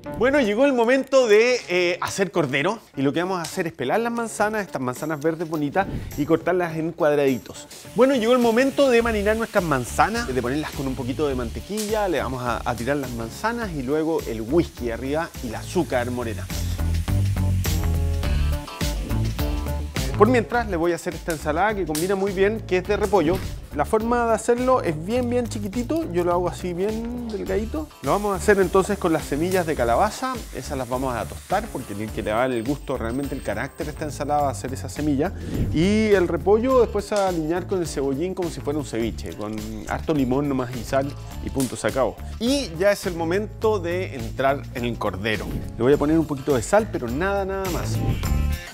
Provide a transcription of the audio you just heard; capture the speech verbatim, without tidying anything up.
Bueno, llegó el momento de eh, hacer cordero y lo que vamos a hacer es pelar las manzanas, estas manzanas verdes bonitas, y cortarlas en cuadraditos. Bueno, llegó el momento de marinar nuestras manzanas, de ponerlas con un poquito de mantequilla, le vamos a, a tirar las manzanas y luego el whisky arriba y el azúcar morena. Por mientras le voy a hacer esta ensalada que combina muy bien, que es de repollo. La forma de hacerlo es bien bien chiquitito, yo lo hago así bien delgadito. Lo vamos a hacer entonces con las semillas de calabaza, esas las vamos a tostar porque el que le va a dar el gusto, realmente el carácter de esta ensalada va a ser esa semilla. Y el repollo después se va a alinear con el cebollín como si fuera un ceviche, con harto limón nomás y sal y punto, se acabó. Y ya es el momento de entrar en el cordero. Le voy a poner un poquito de sal, pero nada, nada más.